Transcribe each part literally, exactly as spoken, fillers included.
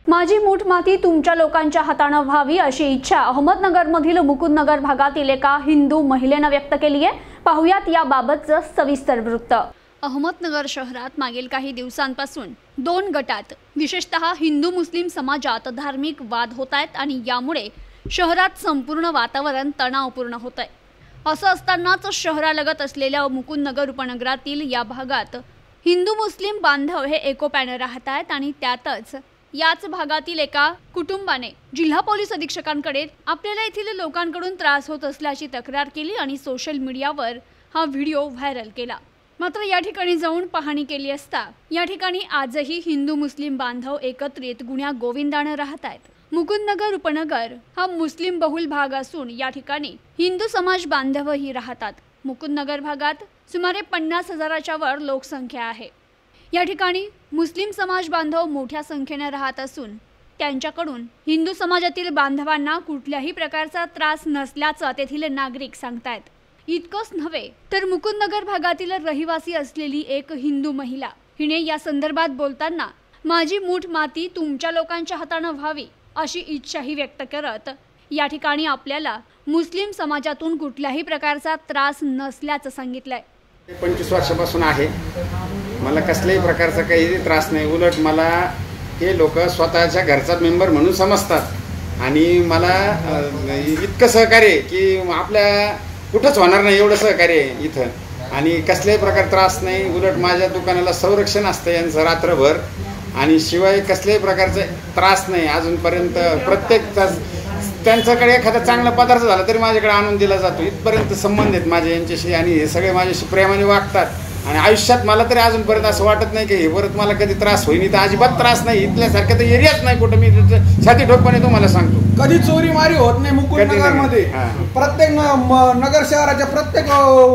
माझी मूठ माती तुमच्या लोकांच्या हाताने व्हावी अशी इच्छा अहमदनगरमधील मुकुंदनगर भागातील एका हिंदू महिलेने व्यक्त केली आहे। पाहुयात याबाबतचं सविस्तर वृत्त। अहमदनगर शहरात मागील काही दिवसांपासून दोन गटात विशेषतः हिंदू मुस्लिम समाजात धार्मिक वाद होत आहेत आणि यामुळे शहरात संपूर्ण वातावरण तणावपूर्ण होत आहे। असं असतानाच शहरालगत असलेल्या मुकुंदनगर उपनगरातील या भागात हिंदू मुस्लिम बांधव हे एकोप्याने राहत आहेत आणि त्यातच याच भागातील एका कुटुंबाने जिल्हा पोलीस अधीक्षकांकडे आपल्याला येथील लोकांकडून त्रास होत असल्याची तक्रार केली आणि सोशल मीडियावर हा व्हिडिओ व्हायरल केला। मात्र या ठिकाणी जाऊन पाहणी केली असता या ठिकाणी आजही हिंदू मुस्लिम बांधव एकत्रित गुण्या गोविंदाने राहत आहेत। मुकुंदनगर उपनगर हा मुस्लिम बहुल भाग असून या ठिकाणी हिंदू समाज बांधवही राहतात। मुकुंदनगर भागात सुमारे पन्नास हजाराच्या वर लोकसंख्या आहे। या ठिकाणी मुस्लिम समाज बांधव मोठ्या संख्येने राहत असून त्यांच्याकडून हिंदू समाजातील बांधवांना कुठल्याही प्रकारचा त्रास नसल्याचं तेथील नागरिक सांगतायत। इतकंच नव्हे तर मुकुंदनगर भागातील रहिवासी असलेली एक हिंदू महिला हिने या संदर्भात बोलताना माझी मूठ माती तुमच्या लोकांच्या हाताने व्हावी अशी इच्छाही व्यक्त करत या ठिकाणी आपल्याला मुस्लिम समाजातून कुठल्याही प्रकारचा त्रास नसल्याचं सांगितलंय। पंचवीस वर्षापासून आहे, मला कसल्याही प्रकारचा काही त्रास नाही। उलट मला हे लोक स्वतःच्या घरचा मेंबर म्हणून समजतात आणि मला इतकं सहकार्य की आपल्या कुठंच होणार नाही एवढं सहकार्य इथं आणि कसल्याही प्रकार त्रास नाही। उलट माझ्या दुकानाला संरक्षण असतं यांचं रात्रभर आणि शिवाय कसल्याही प्रकारचा त्रास नाही अजूनपर्यंत। प्रत्येक त्यांच्याकडे एखादा चांगला पदार्थ झाला तरी माझ्याकडे आणून दिला जातो। इथपर्यंत संबंध आहेत माझे यांच्याशी आणि हे सगळे माझ्याशी प्रेमाने वागतात आणि आयुष्यात मला तरी अजूनपर्यंत असं वाटत नाही की हे परत मला कधी त्रास होईल। तर अजिबात त्रास नाही, इथल्यासारखं तर एरियाच नाही कुठं। मी छाती ठोकपणे तुम्हाला सांगतो कधी चोरी मारी होत नाही मुकुंदनगरमध्ये। प्रत्येक नगर शहराच्या प्रत्येक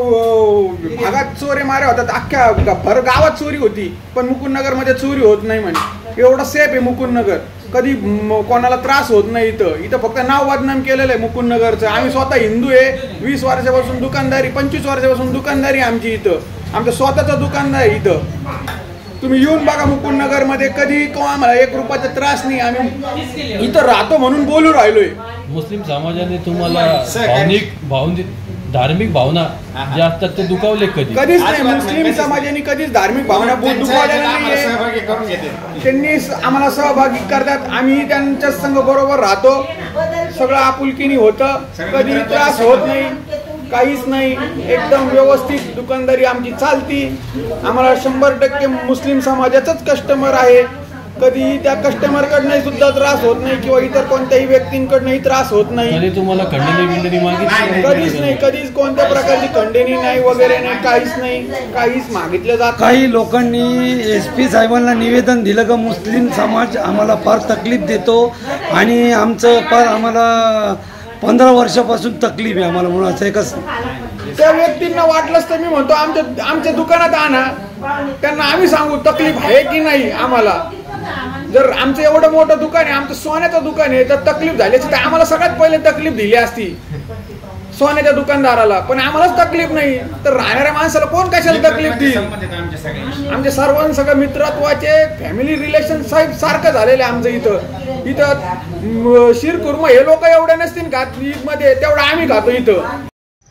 भागात चोरी मारी होतात, अख्ख्या भर गावात चोरी होती पण मुकुंदनगरमध्ये चोरी होत नाही। म्हणजे एवढं सेफ आहे मुकुंदनगर, कधी कोणाला त्रास होत नाही। इथं इथं फक्त नाव बदनाम केलेलं आहे मुकुंदनगरचं। आम्ही स्वतः हिंदू आहे, वीस वर्षापासून दुकानदारी, पंचवीस वर्षापासून दुकानदारी आमची इथं, आमचं स्वतःचं दुकानदार आहे इथं। तुम्ही येऊन बघा मुकुंदनगरमध्ये कधी आम्हाला एक रुपयाचा त्रास नाही। आम्ही इथं राहतो म्हणून बोलू राहिलोय। मुस्लिम समाजाने तुम्हाला भावनिक भावनिक धार्मिक भावना जे असतात ते दुखावले कधी? कधीच नाही। मुस्लिम समाजाने कधीच धार्मिक भावना दुखावलेल्या नाहीये। त्यांनी आम्हाला सहभागी करतात, आम्ही त्यांच्या संघ बरोबर राहतो, सगळं आपुलकीने होतं, कधी त्रास होत नाही, काहीच नाही। एकदम व्यवस्थित दुकानदारी आमची चालती। आम्हाला शंभर टक्के मुस्लिम समाजाचाच कस्टमर आहे। कधी त्या कस्टमरकडनं सुद्धा त्रास होत नाही किंवा इतर कोणत्याही व्यक्तींकडनंही त्रास होत नाही। कधी तुम्हाला खंडणी बिंडणी मागितली? कधीच नाही, कधीच कोणत्या प्रकारची खंडणी नाही वगैरे नाही, काहीच नाही, काहीच मागितलं जात। काही लोकांनी एस पी साहेबांना निवेदन दिलं की मुस्लिम समाज आम्हाला फार तकलीफ देतो आणि आमचं फार आम्हाला पंधरा वर्षापासून तकलीफ आहे आम्हाला म्हणून असं एकच त्या व्यक्तींना वाटलंच तर मी म्हणतो आमच्या आमच्या दुकानात आणा, त्यांना आम्ही सांगू तकलीफ आहे की नाही आम्हाला। जर आमचं एवढं मोठं दुकान आहे, आमचं सोन्याचं दुकान आहे, तर तकलीफ झाली तर आम्हाला सगळ्यात पहिले तकलीफ दिली असती सोन्याच्या दुकानदाराला, पण आम्हालाच तकलीफ नाही तर राहणाऱ्या माणसाला कोण कशाला तकलीफ देईल? आमचे सर्वांना सगळं मित्रत्वाचे फॅमिली रिलेशन साहेब सारखं झालेलं आहे आमचं इथं। इथं शिरकुर्मा हे लोक एवढे नसतील खात ईद मध्ये, तेवढं आम्ही खातो इथं।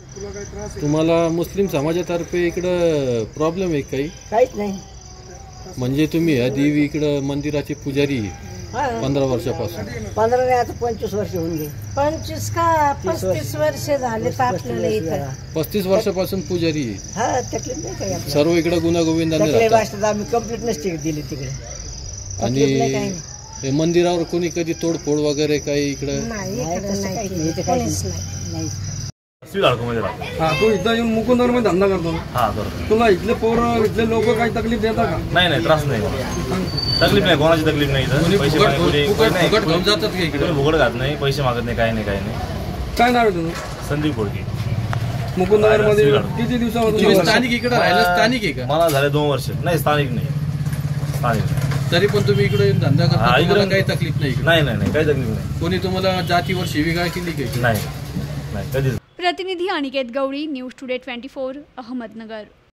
तुम्हाला मुस्लिम समाजातर्फे इकडं प्रॉब्लेम आहे काही? काहीच नाही। म्हणजे तुम्ही या देवी इकडं मंदिराचे पुजारी पंधरा वर्षापासून? पंधरा नाही, आता पंचवीस वर्ष होऊन गेली। पंचवीस का पस्तीस वर्ष झाले तर आपल्याला इथं पस्तीस वर्षापासून पुजारी हा तकलीफ नाही काही आपल्याला। सर्व इकडे गुन्हा गोविंदाने राहतात। आम्ही कंप्लीट नसते दिली तिकडे आणि हे मंदिरावर कोणी कधी तोडफोड वगैरे काही इकडे? हा, तू इथं येऊन मुकुंदनगर मध्ये धंदा करतो? हा करतो। तुला इथले पोरं इथले लोक काही तकलीफ देतात का? नाही नाही, त्रास नाही, तकलीफ नाही, कोणाची तकलीफ नाही। पैसे घेऊन जातात का इकडे? फुकट घात नाही, पैसे मागत नाही, काही नाही काही नाही। काय नाव आहे तुझं? संदीप कोडके। मुकुंदनगर मध्ये किती दिवसापासून? स्थानिक इकडे राहिला? स्थानिक आहे का? मला झाले दोन वर्ष। नाही स्थानिक नाही, स्थानिक। तरी पण तुम्ही इकडे येऊन धंदा करता, इकडे काही तकलीफ नाही? नाही नाही नाही, काही तकलीफ नाही। कोणी तुम्हाला जातीवर शिवीगाळ केली काही? नाही नाही, कधीच। प्रतिनिधी Aniket Gawali, news today twenty four, Ahmednagar.